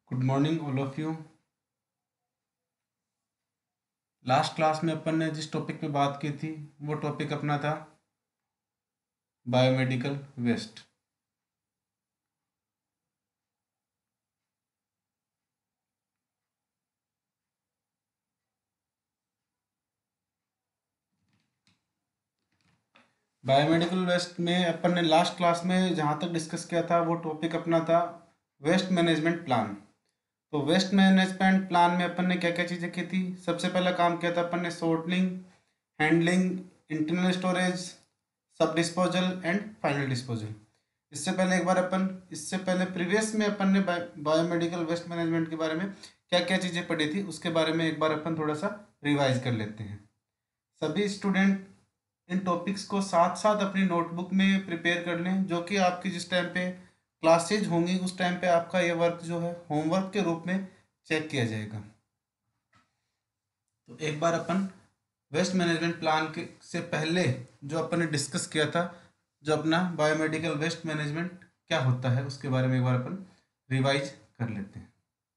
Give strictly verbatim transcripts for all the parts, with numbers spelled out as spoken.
Good morning all of you. Last class में अपन ने जिस टॉपिक पे बात की थी वो टॉपिक अपना था बायोमेडिकल वेस्ट। बायोमेडिकल वेस्ट में अपन ने लास्ट क्लास में जहाँ तक डिस्कस किया था वो टॉपिक अपना था वेस्ट मैनेजमेंट प्लान। तो वेस्ट मैनेजमेंट प्लान में अपन ने क्या क्या चीज़ें की थी। सबसे पहला काम किया था अपन ने सॉर्टिंग, हैंडलिंग, इंटरनल स्टोरेज, सब डिस्पोजल एंड फाइनल डिस्पोजल। इससे पहले एक बार अपन इससे पहले प्रीवियस में अपन ने बायोमेडिकल वेस्ट मैनेजमेंट के बारे में क्या क्या चीज़ें पढ़ी थी उसके बारे में एक बार अपन थोड़ा सा रिवाइज कर लेते हैं। सभी स्टूडेंट इन टॉपिक्स को साथ साथ अपनी नोटबुक में प्रिपेयर कर लें, जो कि आपकी जिस टाइम पे क्लासेज होंगी उस टाइम पे आपका ये वर्क जो है होमवर्क के रूप में चेक किया जाएगा। तो एक बार अपन वेस्ट मैनेजमेंट प्लान के से पहले जो अपन ने डिस्कस किया था, जो अपना बायोमेडिकल वेस्ट मैनेजमेंट क्या होता है उसके बारे में एक बार अपन रिवाइज कर लेते हैं।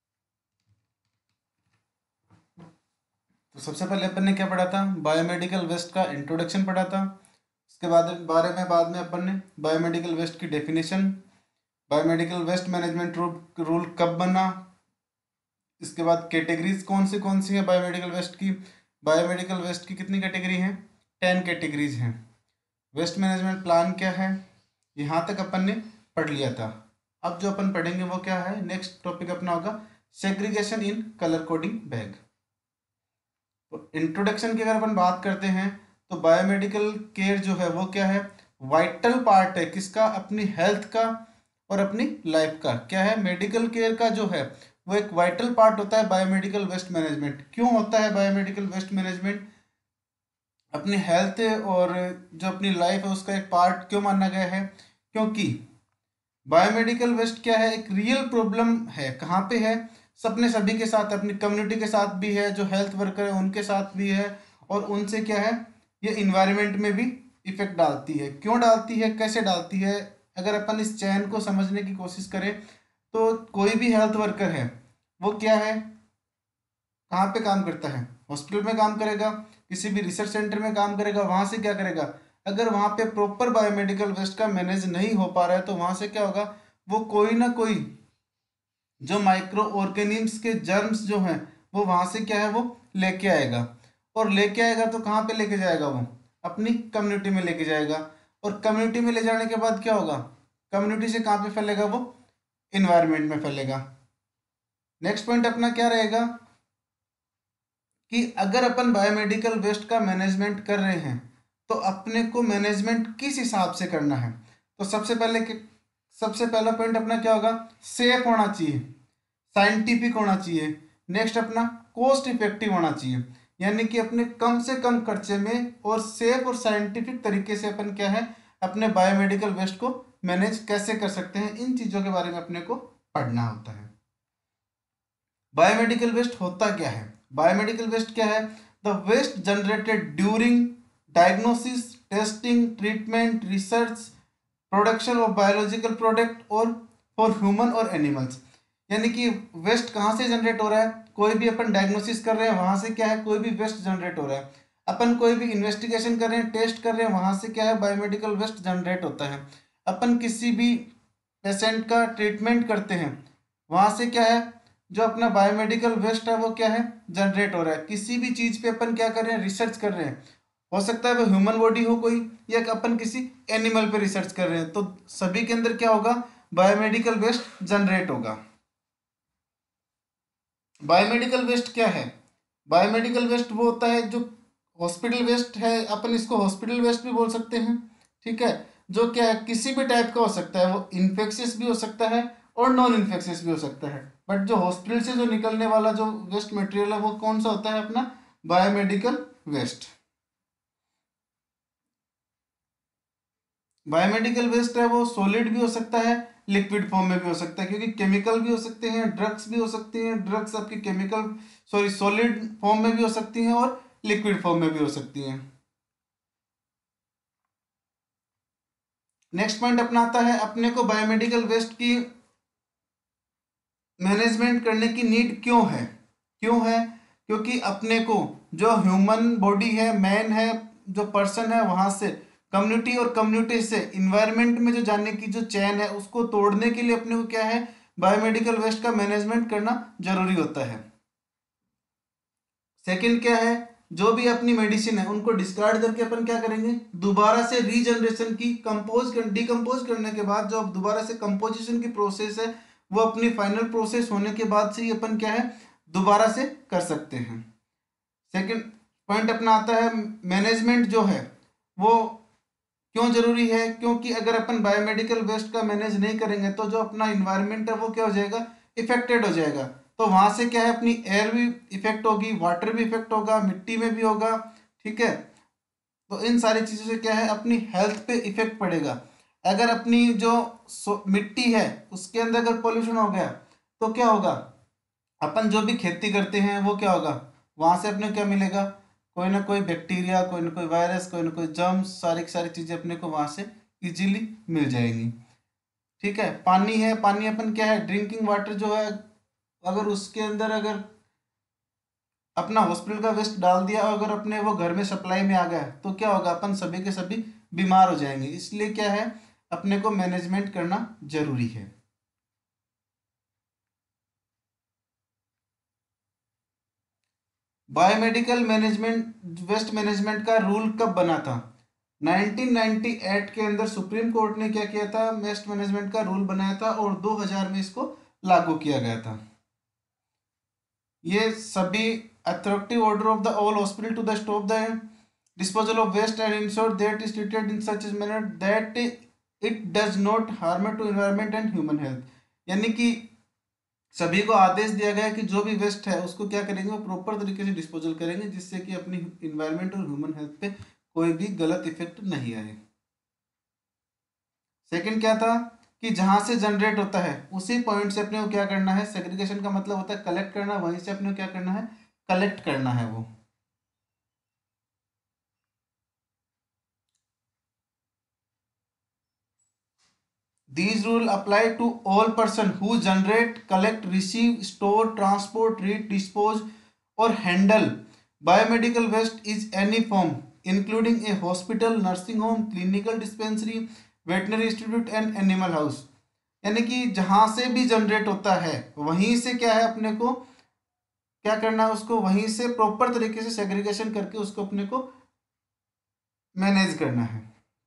तो सबसे पहले अपन ने क्या पढ़ा था, बायोमेडिकल वेस्ट का इंट्रोडक्शन पढ़ा था। उसके बाद बारे में बाद में अपन ने बायोमेडिकल वेस्ट की definition, biomedical waste management rule कब बना, इसके बाद कैटेगरीज कौन सी कौन सी है बायोमेडिकल वेस्ट की। बायोमेडिकल वेस्ट की कितनी कैटेगरी हैं, टेन कैटेगरीज हैं। वेस्ट मैनेजमेंट प्लान क्या है, यहाँ तक अपन ने पढ़ लिया था। अब जो अपन पढ़ेंगे वो क्या है, नेक्स्ट टॉपिक अपना होगा segregation in colour coding bag. तो इंट्रोडक्शन की अगर अपन बात करते हैं तो बायोमेडिकल केयर जो है वो क्या है, वाइटल पार्ट है किसका, अपनी हेल्थ का और अपनी लाइफ का। क्या है, मेडिकल केयर का जो है वो एक वाइटल पार्ट होता है बायोमेडिकल वेस्ट मैनेजमेंट। क्यों होता है बायोमेडिकल वेस्ट मैनेजमेंट अपनी हेल्थ और जो अपनी लाइफ है उसका एक पार्ट क्यों माना गया है, क्योंकि बायोमेडिकल वेस्ट क्या है, एक रियल प्रॉब्लम है। कहाँ पे है, सबने सभी के साथ, अपनी कम्युनिटी के साथ भी है, जो हेल्थ वर्कर है उनके साथ भी है, और उनसे क्या है ये इन्वायरमेंट में भी इफेक्ट डालती है। क्यों डालती है, कैसे डालती है, अगर अपन इस चैन को समझने की कोशिश करें तो कोई भी हेल्थ वर्कर है वो क्या है, कहाँ पे काम करता है, हॉस्पिटल में काम करेगा, किसी भी रिसर्च सेंटर में काम करेगा, वहां से क्या करेगा, अगर वहां पे प्रॉपर बायोमेडिकल वेस्ट का मैनेज नहीं हो पा रहा है तो वहां से क्या होगा, वो कोई ना कोई जो माइक्रो ऑर्गेनिम्स के जर्म्स जो हैं वो वहां से क्या है वो लेके आएगा, और लेके आएगा तो कहाँ पे लेके जाएगा, वो अपनी कम्युनिटी में लेके जाएगा, और कम्युनिटी में ले जाने के बाद क्या होगा, कम्युनिटी से कहाँ पे फैलेगा, वो इन्वायरमेंट में फैलेगा। नेक्स्ट पॉइंट अपना क्या रहेगा कि अगर अपन बायोमेडिकल वेस्ट का मैनेजमेंट कर रहे हैं तो अपने को मैनेजमेंट किस हिसाब से करना है। तो सबसे पहले कि- सबसे पहला पॉइंट अपना क्या होगा, सेफ होना चाहिए, साइंटिफिक होना चाहिए। नेक्स्ट अपना कॉस्ट इफेक्टिव होना चाहिए, यानी कि अपने कम से कम खर्चे में और सेफ और साइंटिफिक तरीके से अपन क्या है अपने बायोमेडिकल वेस्ट को मैनेज कैसे कर सकते हैं, इन चीज़ों के बारे में अपने को पढ़ना होता है। बायोमेडिकल वेस्ट होता क्या है, बायोमेडिकल वेस्ट क्या है, the waste generated during diagnosis, testing, treatment, research, production of biological product और फॉर ह्यूमन और एनिमल्स। यानी कि वेस्ट कहाँ से जनरेट हो रहा है, कोई भी अपन डायग्नोसिस कर रहे हैं वहां से क्या है कोई भी वेस्ट जनरेट हो रहा है, अपन कोई भी इन्वेस्टिगेशन कर रहे हैं, टेस्ट कर रहे हैं, वहां से क्या है बायोमेडिकल वेस्ट जनरेट होता है। अपन किसी भी पेशेंट का ट्रीटमेंट करते हैं वहां से क्या है जो अपना बायोमेडिकल वेस्ट है वो क्या है जनरेट हो रहा है। किसी भी चीज पे अपन क्या कर रहे हैं, रिसर्च कर रहे हैं, हो सकता है वो ह्यूमन बॉडी हो कोई, या अपन किसी एनिमल पे रिसर्च कर रहे हैं, तो सभी के अंदर क्या होगा, बायोमेडिकल वेस्ट जनरेट होगा। बायोमेडिकल वेस्ट क्या है, बायोमेडिकल वेस्ट वो होता है जो हॉस्पिटल वेस्ट है, अपन इसको हॉस्पिटल वेस्ट भी बोल सकते हैं, ठीक है, जो क्या है किसी भी टाइप का हो सकता है, वो इन्फेक्शियस भी हो सकता है और नॉन इन्फेक्शियस भी हो सकता है। बट जो हॉस्पिटल से जो निकलने वाला जो वेस्ट मटेरियल है वो कौन सा होता है, अपना बायोमेडिकल वेस्ट। बायोमेडिकल वेस्ट है वो सॉलिड भी हो सकता है, लिक्विड फॉर्म में भी हो सकता है, क्योंकि केमिकल भी हो सकते हैं, ड्रग्स भी हो सकती हैं, ड्रग्स आपकी केमिकल सॉरी सॉलिड फॉर्म में भी हो सकती हैं और लिक्विड फॉर्म में भी हो सकती हैं। नेक्स्ट पॉइंट अपना आता है अपने को बायोमेडिकल वेस्ट की मैनेजमेंट करने की नीड क्यों है? क्यों है? क्योंकि अपने को जो ह्यूमन बॉडी है, मैन है, जो पर्सन है, वहां से कम्युनिटी और कम्युनिटी से इन्वायरमेंट में जो जाने की जो चैन है उसको तोड़ने के लिए अपने को क्या है, बायोमेडिकल वेस्ट का मैनेजमेंट करना जरूरी होता है। सेकंड क्या है, जो भी अपनी मेडिसिन है उनको डिस्कार्ड करके अपन क्या करेंगे, दोबारा से रीजनरेशन की कंपोज कर डिकम्पोज करने के बाद जो अब दोबारा से कंपोजिशन की प्रोसेस है वो अपनी फाइनल प्रोसेस होने के बाद से ही अपन क्या है दोबारा से कर सकते हैं। सेकंड पॉइंट अपना आता है मैनेजमेंट जो है वो क्यों जरूरी है, क्योंकि अगर अपन बायोमेडिकल वेस्ट का मैनेज नहीं करेंगे तो जो अपना इन्वायरमेंट है वो क्या हो जाएगा, इफेक्टेड हो जाएगा। तो वहां से क्या है अपनी एयर भी इफेक्ट होगी, वाटर भी इफेक्ट होगा, मिट्टी में भी होगा, ठीक है। तो इन सारी चीजों से क्या है अपनी हेल्थ पे इफेक्ट पड़ेगा। अगर अपनी जो मिट्टी है उसके अंदर अगर पोल्यूशन हो गया तो क्या होगा, अपन जो भी खेती करते हैं वो क्या होगा, वहां से अपने क्या मिलेगा, कोई ना कोई बैक्टीरिया, कोई ना कोई वायरस, कोई ना कोई जर्म्स, सारी की सारी चीजें अपने को वहां से इजीली मिल जाएंगी। ठीक है, पानी है, पानी अपन क्या है ड्रिंकिंग वाटर जो है, अगर उसके अंदर अगर अपना हॉस्पिटल का वेस्ट डाल दिया और अगर अपने वो घर में सप्लाई में आ गया तो क्या होगा, अपन सभी के सभी बीमार हो जाएंगे। इसलिए क्या है अपने को मैनेजमेंट करना जरूरी है। बायोमेडिकल मैनेजमेंट वेस्ट मैनेजमेंट का रूल कब बना था? नाइनटीन नाइंटी एट के अंदर सुप्रीम कोर्ट ने क्या किया था, वेस्ट मैनेजमेंट का रूल बनाया था और दो हज़ार में इसको लागू किया गया था। ये सभी authority order of the all hospital to the stop the disposal of waste and ensure that is treated in such manner that it does not harm to environment and human health. यानी कि सभी को आदेश दिया गया कि जो भी waste है उसको क्या करेंगे, वो प्रॉपर तरीके से डिस्पोजल करेंगे जिससे कि अपनी इन्वायरमेंट और ह्यूमन हेल्थ पे कोई भी गलत इफेक्ट नहीं आए। सेकंड क्या था कि जहां से जनरेट होता है उसी पॉइंट से अपने को क्या करना है, सेग्रीगेशन का मतलब होता है कलेक्ट करना, वहीं से अपने को क्या करना है, कलेक्ट करना है वो। These rules apply to all person who generate, collect, receive, store, transport, treat, dispose or handle biomedical waste is any form including a hospital, nursing home, clinical dispensary, veterinary institute and animal house। यानी कि जहां से भी generate होता है वहीं से क्या है अपने को क्या करना है, उसको वहीं से प्रॉपर तरीके से सेग्रीगेशन करके उसको अपने को मैनेज करना है।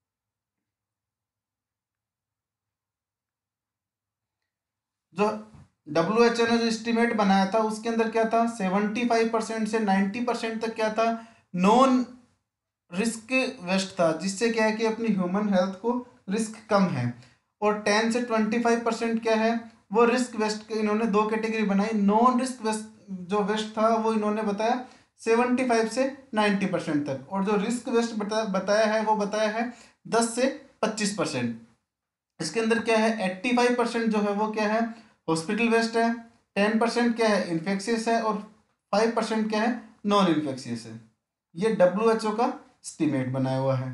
जो डब्ल्यू एच ओ ने जो एस्टिमेट बनाया था उसके अंदर क्या था, सेवेंटी फाइव परसेंट से नाइन्टी परसेंट तक क्या था, नॉन रिस्क वेस्ट था, जिससे क्या है कि अपनी ह्यूमन हेल्थ को रिस्क कम है। और टेन से ट्वेंटी फाइव परसेंट क्या है, वो रिस्क वेस्ट के इन्होंने दो कैटेगरी बनाई। नॉन रिस्क वेस्ट जो वेस्ट था वो इन्होंने बताया सेवेंटी फाइव से नाइन्टी परसेंट तक, और जो रिस्क वेस्ट बता, बताया है वो बताया है दस से पच्चीस परसेंट। इसके अंदर क्या है एट्टी फाइव परसेंट जो है वो क्या है हॉस्पिटल वेस्ट है, टेन परसेंट क्या है इन्फेक्शियस है और फाइव परसेंट क्या है नॉन इन्फेक्शियस है। ये डब्ल्यू एच ओ का एस्टीमेट बनाया हुआ है।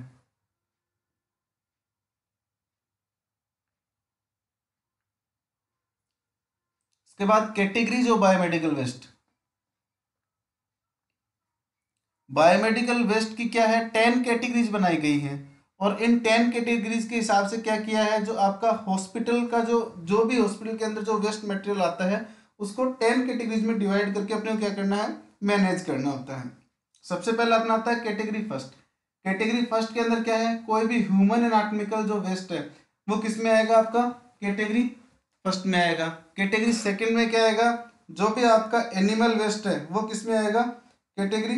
इसके बाद categories of biomedical waste. Biomedical waste की क्या है टेन कैटेगरीज बनाई गई हैं, और इन टेन कैटेगरीज के हिसाब से क्या किया है, जो आपका हॉस्पिटल का जो जो भी हॉस्पिटल के अंदर जो वेस्ट मटेरियल आता है उसको टेन कैटेगरीज में डिवाइड करके अपने को क्या करना है, मैनेज करना होता है। सबसे पहला अपना आता है कैटेगरी फर्स्ट। कैटेगरी फर्स्ट के अंदर क्या है, कोई भी ह्यूमन एनाटॉमिकल जो वेस्ट है वो किस में आएगा, आपका कैटेगरी फर्स्ट में आएगा। कैटेगरी सेकंड में क्या आएगा, जो भी आपका एनिमल वेस्ट है वो किस में आएगा, कैटेगरी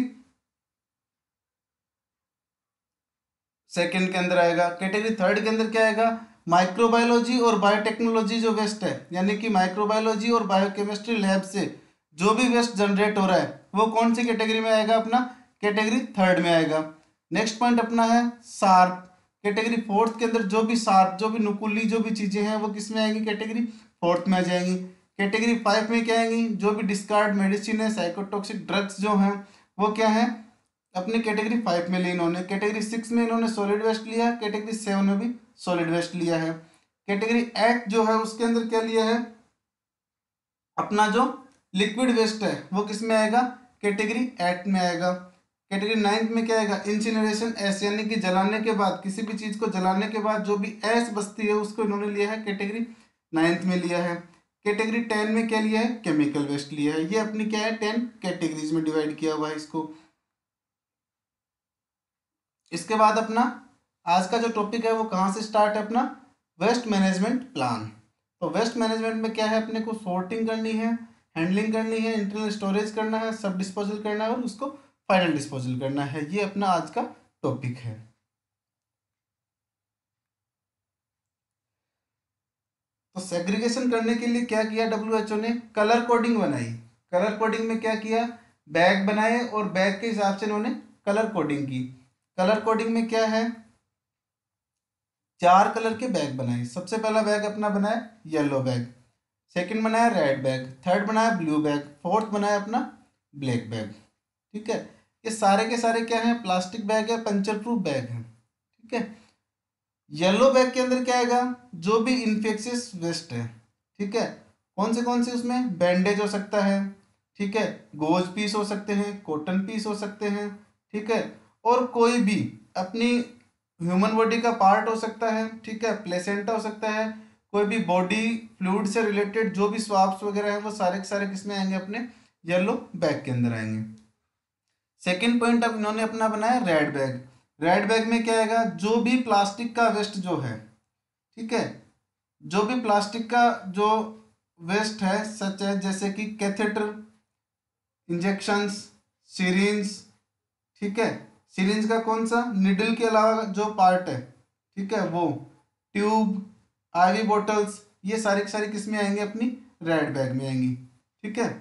सेकंड के अंदर आएगा। कैटेगरी थर्ड के अंदर क्या आएगा, माइक्रोबायोलॉजी और बायोटेक्नोलॉजी जो वेस्ट है, यानी कि माइक्रोबायोलॉजी और बायोकेमिस्ट्री लैब से जो भी वेस्ट जनरेट हो रहा है वो कौन सी कैटेगरी में आएगा, अपना कैटेगरी थर्ड में आएगा। नेक्स्ट पॉइंट अपना है शार्प। कैटेगरी फोर्थ के अंदर जो भी शार्प जो भी नुकीली जो भी चीजें हैं वो किस में आएंगी, कैटेगरी फोर्थ में आ जाएंगी। कैटेगरी फाइव में क्या आएंगी, जो भी डिस्कार्ड मेडिसिन है, साइकोटॉक्सिक ड्रग्स जो हैं वो क्या है अपने कैटेगरी फाइव में ली इन्होंने। कैटेगरी सिक्स में इन्होंने सॉलिड वेस्ट लिया, कैटेगरी सेवन में भी सॉलिड वेस्ट लिया है। कैटेगरी एट जो है उसके अंदर क्या लिया है, अपना जो लिक्विड वेस्ट है वो किस में आएगा, कैटेगरी एट में आएगा। कैटेगरी नाइन्थ में क्या आएगा, इंसिनरेशन एस, यानी कि जलाने के बाद, किसी भी चीज को जलाने के बाद जो भी एस बचती है उसको इन्होंने लिया है कैटेगरी नाइन्थ में लिया है। कैटेगरी टेन में क्या लिया है, केमिकल वेस्ट लिया है। ये अपनी क्या है, टेन कैटेगरीज में डिवाइड किया हुआ है इसको। इसके बाद अपना आज का जो टॉपिक है वो कहाँ से स्टार्ट है, अपना वेस्ट मैनेजमेंट प्लान। तो वेस्ट मैनेजमेंट में क्या है, अपने को सॉर्टिंग करनी है, हैंडलिंग करनी है, इंटरनल स्टोरेज करना है, सब डिस्पोजल करना है और उसको फाइनल डिस्पोजल करना है। ये अपना आज का टॉपिक है। तो सेग्रीगेशन करने के लिए क्या किया डब्ल्यू एच ओ ने, कलर कोडिंग बनाई। कलर कोडिंग में क्या किया, बैग बनाए और बैग के हिसाब से इन्होंने कलर कोडिंग की। कलर कोडिंग में क्या है, चार कलर के बैग बनाए। सबसे पहला बैग अपना बनाया येलो बैग, सेकंड बनाया रेड बैग, थर्ड बनाया ब्लू बैग, फोर्थ बनाया अपना ब्लैक बैग। ठीक है, ये सारे के सारे क्या हैं, प्लास्टिक बैग है, पंचर प्रूफ बैग है। ठीक है, येलो बैग के अंदर क्या आएगा, जो भी इन्फेक्शियस वेस्ट है। ठीक है, कौन से कौन से, उसमें बैंडेज हो सकता है, ठीक है, गोज पीस हो सकते हैं, कॉटन पीस हो सकते हैं, ठीक है, और कोई भी अपनी ह्यूमन बॉडी का पार्ट हो सकता है, ठीक है, प्लेसेंटा हो सकता है, कोई भी बॉडी फ्लूइड से रिलेटेड जो भी स्वाब्स वगैरह हैं वो सारे के सारे किसमें आएंगे, अपने येलो बैग के अंदर आएंगे। सेकेंड पॉइंट अब इन्होंने अपना बनाया रेड बैग। रेड बैग में क्या आएगा, जो भी प्लास्टिक का वेस्ट जो है, ठीक है, जो भी प्लास्टिक का जो वेस्ट है, सच है जैसे कि कैथेटर, इंजेक्शंस, सिरिंज, ठीक है, सिरिंज का कौन सा, निडल के अलावा जो पार्ट है, ठीक है, वो ट्यूब, आईवी बॉटल्स, ये सारी की सारी किस में आएंगे, अपनी रेड बैग में आएंगी। ठीक है,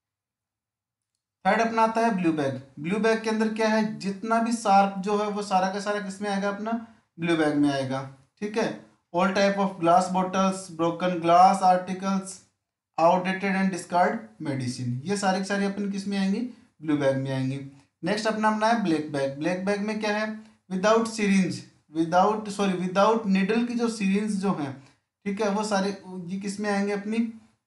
थर्ड अपना आता है ब्लू बैग। ब्लू बैग के अंदर क्या है, जितना भी शार्प जो है वो सारा का सारा किस में आएगा, अपना ब्लू बैग में आएगा। ठीक है, all type of glass bottles, broken glass articles, outdated and discard medicine, ये सारी की सारी अपन किस में आएंगी, ब्लू बैग में आएंगी। नेक्स्ट अपना अपना है ब्लैक बैग। ब्लैक बैग में क्या है, without syringe, without sorry without needle की जो सिरिंज जो है, ठीक है, वो सारे ये किस में आएंगे, अपनी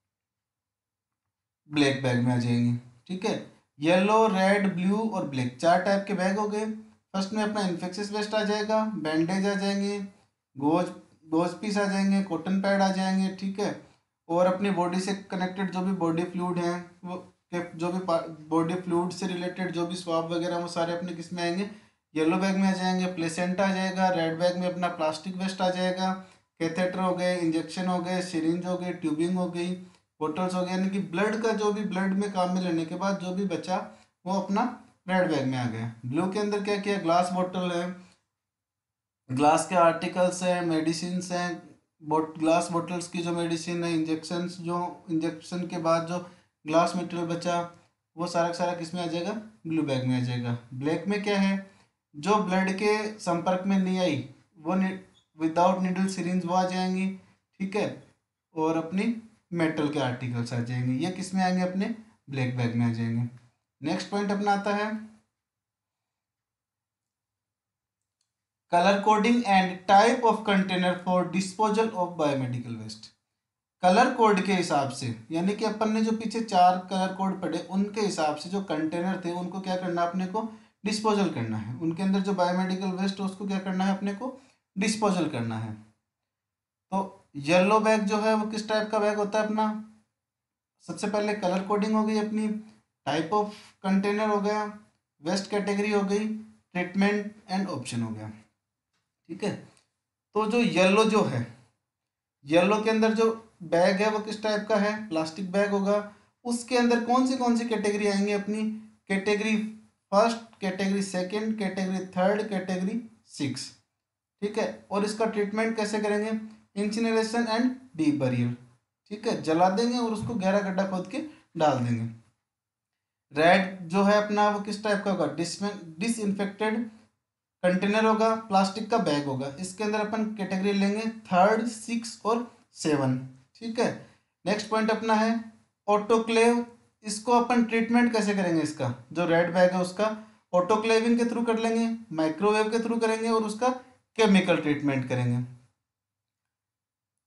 ब्लैक बैग में आ जाएंगे। ठीक है, येलो, रेड, ब्लू और ब्लैक, चार टाइप के बैग हो गए। फर्स्ट में अपना इन्फेक्शियस वेस्ट आ जाएगा, बैंडेज आ जाएंगे, गोज गोज पीस आ जाएंगे, कॉटन पैड आ जाएंगे, ठीक है, और अपनी बॉडी से कनेक्टेड जो भी बॉडी फ्लूइड हैं वो के जो भी बॉडी फ्लूइड से रिलेटेड जो भी स्वाब वगैरह वो सारे अपने किस में आएंगे, येलो बैग में आ जाएंगे। प्लेसेंटा आ जाएगा, रेड बैग में अपना प्लास्टिक वेस्ट आ जाएगा, कैथेटर हो गए, इंजेक्शन हो गए, सिरिंज हो गई, ट्यूबिंग हो गई, बॉटल्स हो गया, यानी कि ब्लड का जो भी ब्लड में काम में लेने के बाद जो भी बचा वो अपना रेड बैग में आ गया। ब्लू के अंदर क्या किया, ग्लास बॉटल है, ग्लास के आर्टिकल्स हैं, मेडिसिन हैं, बोट ग्लास बॉटल्स की जो मेडिसिन है, इंजेक्शंस, जो इंजेक्शन के बाद जो ग्लास मटेरियल बचा वो सारा का सारा किस में आ जाएगा, ब्लू बैग में आ जाएगा। ब्लैक में क्या है, जो ब्लड के संपर्क में नहीं आई वो विदाउट निडल सिरिंज वो आ जाएंगी। ठीक है, और अपनी मेटल के आर्टिकल्स आ जाएंगे, ये किस में आएंगे, अपने ब्लैक बैग में आ जाएंगे। नेक्स्ट पॉइंट अपना आता है colour coding and type of container for disposal of biomedical waste. Colour code के हिसाब से, यानी कि अपन ने जो पीछे चार कलर कोड पढ़े उनके हिसाब से जो कंटेनर थे उनको क्या करना, अपने को डिस्पोजल करना है। उनके अंदर जो बायोमेडिकल वेस्ट है उसको क्या करना है, अपने को डिस्पोजल करना है। तो येलो बैग जो है वो किस टाइप का बैग होता है अपना, सबसे पहले कलर कोडिंग हो गई अपनी, टाइप ऑफ कंटेनर हो गया, वेस्ट कैटेगरी हो गई, ट्रीटमेंट एंड ऑप्शन हो गया। ठीक है, तो जो येलो जो है, येलो के अंदर जो बैग है वो किस टाइप का है, प्लास्टिक बैग होगा। उसके अंदर कौन सी कौन सी कैटेगरी आएंगी, अपनी category first, category second, category third, category six. ठीक है, और इसका ट्रीटमेंट कैसे करेंगे, इंसिनरेशन एंड डीप बरियल। ठीक है, जला देंगे और उसको गहरा गड्ढा खोद के डाल देंगे। रेड जो है अपना वो किस टाइप का होगा, डिस डिसइंफेक्टेड कंटेनर होगा, प्लास्टिक का बैग होगा। इसके अंदर अपन कैटेगरी लेंगे थर्ड, सिक्स और सेवन। ठीक है, नेक्स्ट पॉइंट अपना है ऑटोक्लेव। इसको अपन ट्रीटमेंट कैसे करेंगे, इसका जो रेड बैग है उसका ऑटोक्लेविंग के थ्रू कर लेंगे, माइक्रोवेव के थ्रू करेंगे और उसका केमिकल ट्रीटमेंट करेंगे।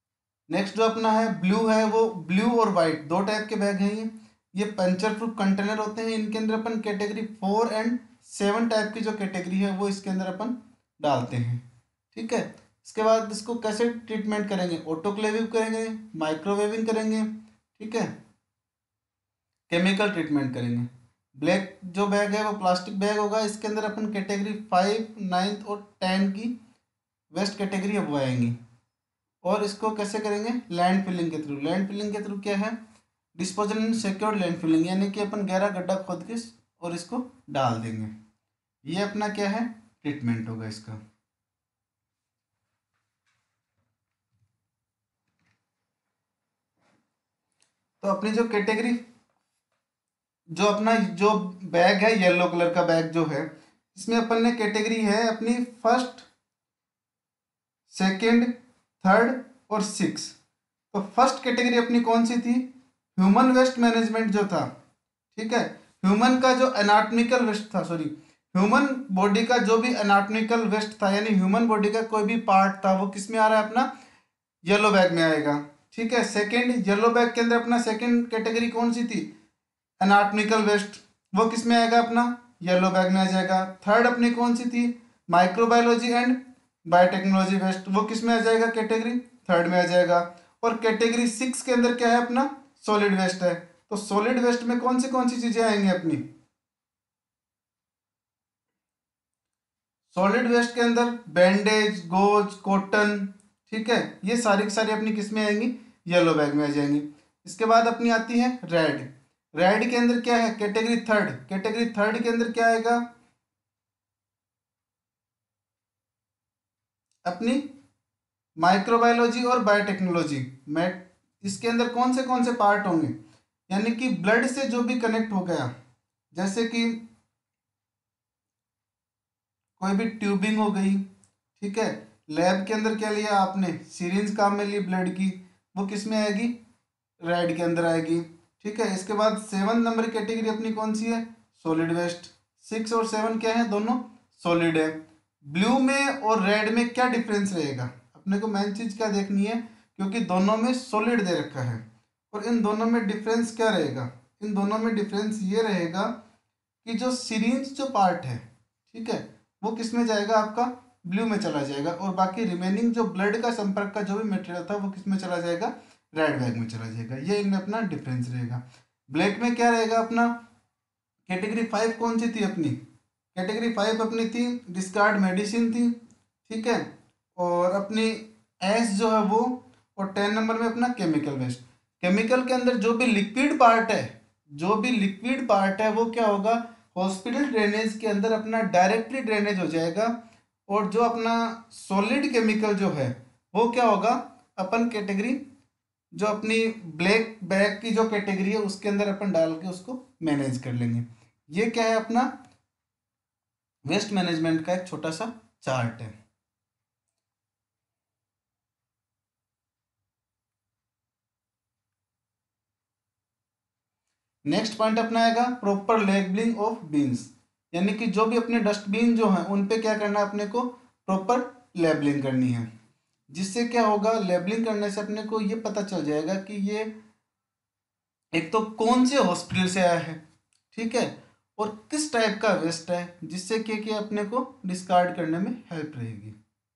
नेक्स्ट जो अपना है ब्लू है, वो ब्लू और वाइट दो टाइप के बैग हैं ये ये पंचर प्रूफ कंटेनर होते हैं। इनके अंदर अपन category four and seven type की जो कैटेगरी है वो इसके अंदर अपन डालते हैं। ठीक है, इसके बाद इसको कैसे ट्रीटमेंट करेंगे, ऑटोक्लेविंग करेंगे, माइक्रोवेविंग करेंगे, ठीक है, केमिकल ट्रीटमेंट करेंगे। ब्लैक जो बैग है वो प्लास्टिक बैग होगा, इसके अंदर अपन कैटेगरी फाइव नाइन्थ और टेन की वेस्ट कैटेगरी अब आएंगी। और इसको कैसे करेंगे, लैंड फिलिंग के थ्रू। लैंड फिलिंग के थ्रू क्या है, disposal in secure land filling, यानी कि अपन गहरा गड्ढा खोद के और इसको डाल देंगे। ये अपना क्या है, ट्रीटमेंट होगा इसका। तो अपनी जो कैटेगरी, जो अपना जो बैग है येलो कलर का बैग जो है, इसमें अपन ने कैटेगरी है अपनी फर्स्ट, सेकंड, थर्ड और सिक्स। तो फर्स्ट कैटेगरी अपनी कौन सी थी, ह्यूमन वेस्ट मैनेजमेंट जो था। ठीक है, ह्यूमन का जो एनाटॉमिकल वेस्ट था, सॉरी ह्यूमन बॉडी का जो भी एनाटॉमिकल वेस्ट था, यानी ह्यूमन बॉडी का कोई भी पार्ट था, वो किस में आ रहा है, अपना येलो बैग में आएगा। ठीक है, सेकंड येलो बैग के अंदर अपना सेकंड कैटेगरी कौन सी थी, एनाटॉमिकल वेस्ट, वो किस में आएगा, अपना येलो बैग में आ जाएगा। थर्ड अपनी कौन सी थी, माइक्रोबायोलॉजी एंड बायोटेक्नोलॉजी वेस्ट, वो किस में आ जाएगा, कैटेगरी थर्ड में आ जाएगा। और कैटेगरी सिक्स के अंदर क्या है, अपना सॉलिड वेस्ट है। तो सॉलिड वेस्ट में कौन सी कौन सी चीजें आएंगी अपनी, सॉलिड वेस्ट के अंदर बैंडेज, गोज, कॉटन, ठीक है, ये सारी की सारी अपनी किस में आएंगी, येलो बैग में आ जाएंगी। इसके बाद अपनी आती है रेड। रेड के अंदर क्या है, कैटेगरी थर्ड, कैटेगरी थर्ड के अंदर क्या आएगा, अपनी माइक्रोबायोलॉजी और बायोटेक्नोलॉजी। मैं इसके अंदर कौन से कौन से पार्ट होंगे, यानी कि ब्लड से जो भी कनेक्ट हो गया, जैसे कि कोई भी ट्यूबिंग हो गई, ठीक है, लैब के अंदर क्या लिया आपने, सीरिंज काम में ली ब्लड की, वो किस में आएगी, रेड के अंदर आएगी। ठीक है, इसके बाद सेवन नंबर कैटेगरी अपनी कौन सी है, सॉलिड वेस्ट। सिक्स और सेवन क्या है, दोनों सॉलिड है। ब्लू में और रेड में क्या डिफरेंस रहेगा, अपने को मेन चीज क्या देखनी है, क्योंकि दोनों में सॉलिड दे रखा है। और इन दोनों में डिफरेंस क्या रहेगा, इन दोनों में डिफरेंस ये रहेगा कि जो सिरिंज जो पार्ट है, ठीक है, वो किस में जाएगा, आपका ब्लू में चला जाएगा। और बाकी रिमेनिंग जो ब्लड का संपर्क का जो भी मटेरियल था वो किस में चला जाएगा, रेड बैग में चला जाएगा। ये इनमें अपना डिफरेंस रहेगा। ब्लैक में क्या रहेगा अपना, कैटेगरी फाइव कौन सी थी अपनी, कैटेगरी फाइव अपनी थी डिस्कार्ड मेडिसिन थी। ठीक है, और अपनी एस जो है वो, और टेन नंबर में अपना केमिकल वेस्ट। केमिकल के अंदर जो भी लिक्विड पार्ट है, जो भी लिक्विड पार्ट है वो क्या होगा, हॉस्पिटल ड्रेनेज के अंदर अपना डायरेक्टली ड्रेनेज हो जाएगा। और जो अपना सॉलिड केमिकल जो है वो क्या होगा, अपन कैटेगरी जो अपनी ब्लैक बैग की जो कैटेगरी है उसके अंदर अपन डाल के उसको मैनेज कर लेंगे। ये क्या है, अपना वेस्ट मैनेजमेंट का एक छोटा सा चार्ट है। नेक्स्ट पॉइंट अपना आएगा प्रॉपर लेबलिंग ऑफ बीन्स, यानी कि जो भी अपने डस्टबिन जो हैं उन पे क्या करना है, अपने को प्रॉपर लेबलिंग करनी है। जिससे क्या होगा, लेबलिंग करने से अपने को ये पता चल जाएगा कि ये एक तो कौन से हॉस्पिटल से आया है, ठीक है, और किस टाइप का वेस्ट है, जिससे क्या कि अपने को डिस्कार्ड करने में हेल्प रहेगी।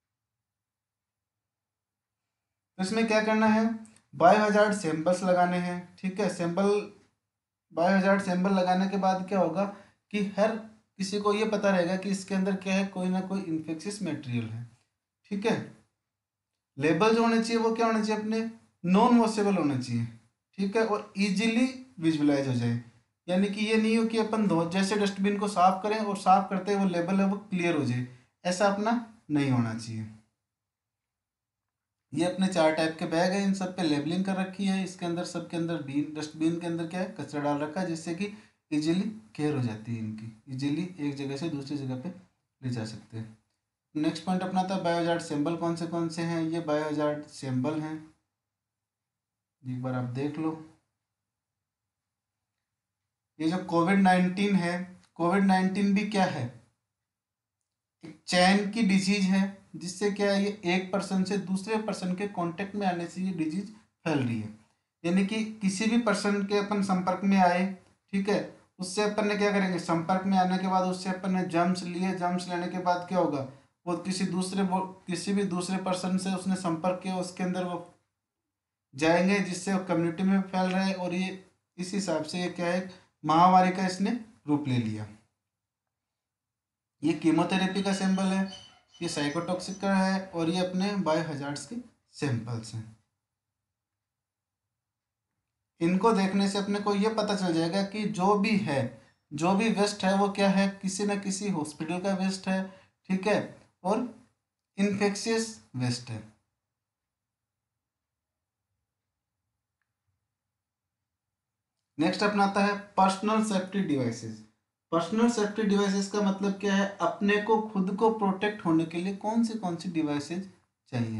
तो इसमें क्या करना है, बायो हजार्ड सैंपल्स लगाने हैं। ठीक है, सैंपल बायो हजार्ड सैंपल लगाने के बाद क्या होगा कि हर किसी को ये पता रहेगा कि इसके अंदर क्या है, कोई ना कोई इन्फेक्शियस मटेरियल है। ठीक है, लेबल जो होने चाहिए वो क्या होने चाहिए, अपने नॉन वॉशेबल होने चाहिए। ठीक है, और इजीली विजुअलाइज हो जाए, यानी कि ये नहीं हो कि अपन धो जैसे डस्टबिन को साफ करें और साफ करते ही वो लेबल है वो क्लियर हो जाए, ऐसा अपना नहीं होना चाहिए। ये अपने चार टाइप के बैग है, इन सब पे लेबलिंग कर रखी है। इसके अंदर सबके अंदर बीन डस्टबिन के अंदर क्या है, कचरा डाल रखा है, जिससे कि इजीली केयर हो जाती है इनकी, इजीली एक जगह से दूसरी जगह पे ले जा सकते हैं। नेक्स्ट पॉइंट अपना था बायोजार्ड सिंबल कौन से कौन से हैं, ये बायोजार्ड सिंबल हैं, एक बार आप देख लो। ये जो कोविड नाइन्टीन है, कोविड नाइन्टीन भी क्या है, एक चैन की डिजीज है। जिससे क्या है ये एक पर्सन से दूसरे पर्सन के कांटेक्ट में आने से ये डिजीज फैल रही है। यानी कि किसी भी पर्सन के अपन संपर्क में आए, ठीक है, उससे अपन ने क्या करेंगे, संपर्क में आने के बाद उससे अपन ने जर्म्स लिए, जर्म्स लेने के बाद क्या होगा, वो किसी दूसरे वो किसी भी दूसरे पर्सन से उसने संपर्क किया, उसके अंदर वो जाएंगे जिससे वो कम्युनिटी में फैल रहा है, और ये इस हिसाब से ये क्या है, महामारी का इसने रूप ले लिया। ये कीमोथेरेपी का सैंपल है, ये साइकोटॉक्सिक का है, और ये अपने बायो हजार्ड्स के सैंपल्स हैं। इनको देखने से अपने को ये पता चल जाएगा कि जो भी है, जो भी वेस्ट है वो क्या है, किसी न किसी हॉस्पिटल का वेस्ट है, ठीक है, और इन्फेक्शियस वेस्ट है। नेक्स्ट अपना आता है personal safety devices. Personal safety devices का मतलब क्या है, अपने को खुद को प्रोटेक्ट होने के लिए कौन सी कौन सी डिवाइसेस चाहिए।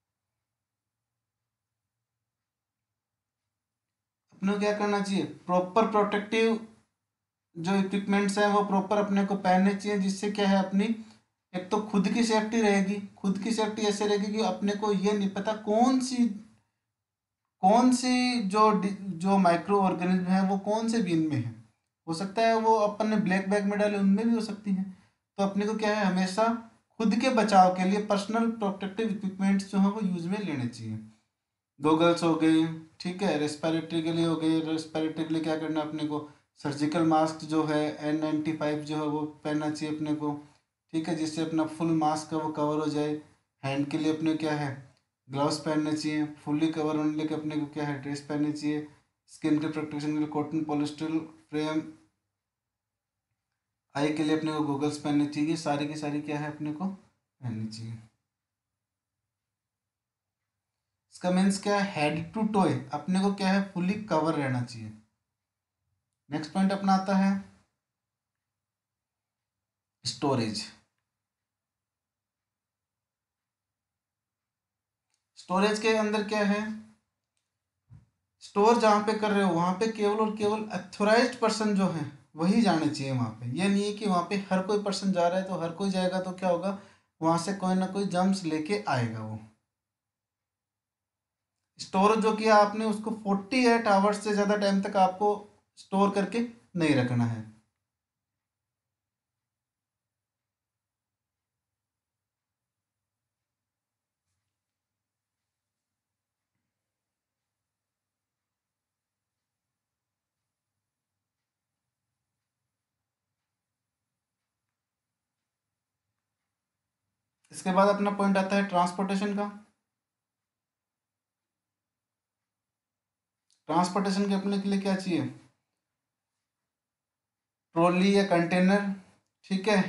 अपने को क्या करना चाहिए, प्रॉपर प्रोटेक्टिव जो इक्विपमेंट्स हैं वो प्रॉपर अपने को पहनने चाहिए, जिससे क्या है अपनी एक तो खुद की सेफ्टी रहेगी। खुद की सेफ्टी ऐसे रहेगी कि अपने को ये नहीं पता कौन सी कौन सी जो डि- जो माइक्रो ऑर्गेनिज्म है वो कौन से बीन में है, हो सकता है वो अपन ने ब्लैक बैग में डाले उनमें भी हो सकती है। तो अपने को क्या है, हमेशा खुद के बचाव के लिए पर्सनल प्रोटेक्टिव इक्विपमेंट्स जो है वो यूज में लेने चाहिए। गोगल्स हो गए, ठीक है, रेस्पिरेटरी के लिए हो गए, रेस्पिरेटरी के लिए क्या करना है अपने को, सर्जिकल मास्क जो है एन नाइन्टी फाइव जो है वो पहनना चाहिए अपने को, ठीक है, जिससे अपना फुल मास्क का वो कवर हो जाए। हैंड के लिए अपने क्या है, ग्लव्स पहनने चाहिए, फुल्ली कवर होने के अपने को क्या है, ड्रेस पहननी चाहिए। स्किन के प्रोटेक्शन के लिए कॉटन पॉलिस्टर फ्रेम, आई के लिए अपने को गूगल्स पहनने चाहिए, सारी की सारी क्या है अपने को पहननी चाहिए। इसका मीन्स क्या है, हेड टू टोए अपने को क्या है फुली कवर रहना चाहिए। नेक्स्ट पॉइंट अपना आता है स्टोरेज। स्टोरेज के अंदर क्या है, स्टोर जहाँ पे कर रहे हो वहाँ पे केवल और केवल अथोराइज्ड पर्सन जो है वही जाने चाहिए वहाँ पे। ये नहीं है कि वहाँ पे हर कोई पर्सन जा रहा है तो हर कोई जाएगा तो क्या होगा, वहाँ से कोई ना कोई जम्स लेके आएगा वो। स्टोर जो किया आपने उसको फोर्टी एट आवर्स से ज़्यादा टाइम तक आपको स्टोर करके नहीं रखना है। इसके बाद अपना पॉइंट आता है ट्रांसपोर्टेशन का। ट्रांसपोर्टेशन के अपने के लिए क्या चाहिए, ट्रॉली या कंटेनर, ठीक है,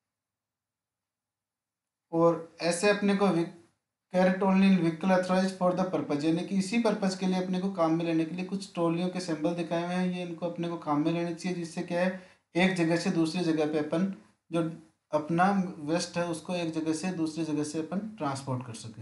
और ऐसे अपने को carried only in vehicle authorised for the purpose, यानी कि इसी पर्पज के लिए अपने को काम में लेने के लिए कुछ ट्रॉलियों के सिंबल दिखाए हुए हैं, ये इनको अपने को काम में लेने चाहिए, जिससे क्या है एक जगह से दूसरी जगह पे अपन जो अपना वेस्ट है उसको एक जगह से दूसरी जगह से अपन ट्रांसपोर्ट कर सकें।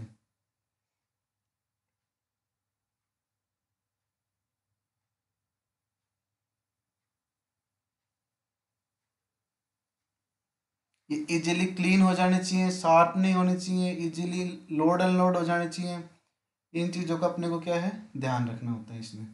ये इजीली क्लीन हो जाने चाहिए, शार्प नहीं होने चाहिए, इजीली लोड अनलोड हो जाने चाहिए। इन चीज़ों का अपने को क्या है ध्यान रखना होता है इसमें।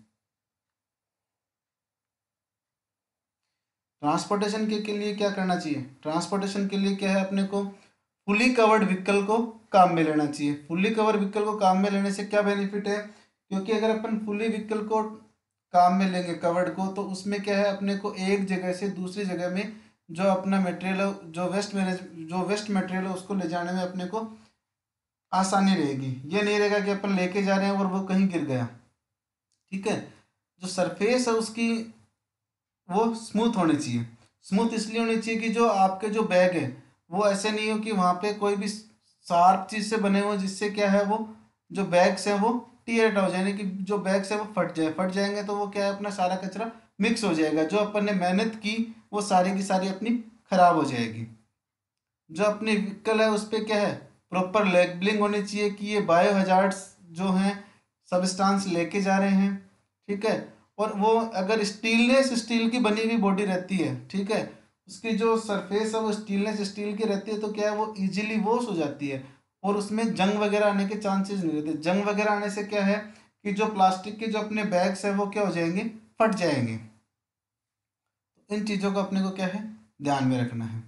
ट्रांसपोर्टेशन के, के लिए क्या करना चाहिए, ट्रांसपोर्टेशन के लिए क्या है अपने को फुली कवर्ड व्हीकल को काम में लेना चाहिए। फुली कवर्ड व्हीकल को काम में लेने से क्या बेनिफिट है, क्योंकि अगर अपन फुली व्हीकल को काम में लेंगे कवर्ड को, तो उसमें क्या है अपने को एक जगह से दूसरी जगह में जो अपना मटेरियल जो वेस्ट मैनेज जो वेस्ट मटेरियल है उसको ले जाने में अपने को आसानी रहेगी। ये नहीं रहेगा कि अपन लेके जा रहे हैं और वो कहीं गिर गया, ठीक है। जो सरफेस है उसकी वो स्मूथ होनी चाहिए। स्मूथ इसलिए होनी चाहिए कि जो आपके जो बैग है वो ऐसे नहीं हो कि वहाँ पे कोई भी शार्प चीज़ से बने हो, जिससे क्या है वो जो बैग्स हैं वो टीयर आउट हो जाए, यानी कि जो बैग्स है वो फट जाए, फट जाएंगे तो वो क्या है अपना सारा कचरा मिक्स हो जाएगा, जो अपन ने मेहनत की वो सारी की सारी अपनी खराब हो जाएगी। जो अपनी व्हीकल है उस पर क्या है प्रॉपर लेबलिंग होनी चाहिए कि ये बायो हजार्ड्स जो हैं सबस्टांस लेके जा रहे हैं, ठीक है। और वो अगर स्टीलनेस स्टील की बनी हुई बॉडी रहती है, ठीक है, उसकी जो सरफेस है वो स्टीलनेस स्टील की रहती है, तो क्या है वो इजीली वॉश हो जाती है और उसमें जंग वगैरह आने के चांसेस नहीं रहते। जंग वगैरह आने से क्या है कि जो प्लास्टिक के जो अपने बैग्स है वो क्या हो जाएंगे, फट जाएंगे। इन चीज़ों को अपने को क्या है ध्यान में रखना है।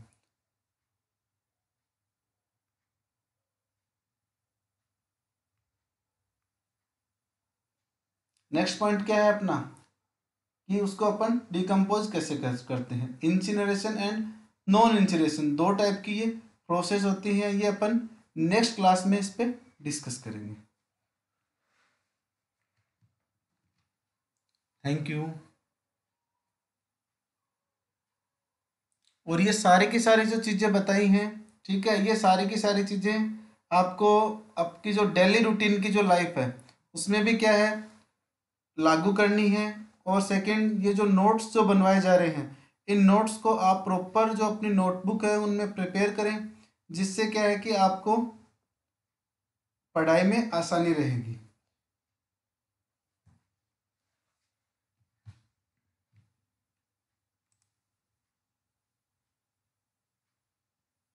नेक्स्ट पॉइंट क्या है अपना कि उसको अपन डिकम्पोज कैसे कर करते हैं। इंसिनरेशन एंड नॉन इंसिनरेशन दो टाइप की ये प्रोसेस होती है, ये अपन नेक्स्ट क्लास में इस पे डिस्कस करेंगे। Thank you. और ये सारी की सारी जो चीज़ें बताई हैं, ठीक है, ये सारी की सारी चीज़ें आपको आपकी जो डेली रूटीन की जो लाइफ है उसमें भी क्या है लागू करनी है। और सेकंड, ये जो नोट्स जो बनवाए जा रहे हैं, इन नोट्स को आप प्रॉपर जो अपनी नोटबुक है उनमें प्रिपेयर करें, जिससे क्या है कि आपको पढ़ाई में आसानी रहेगी।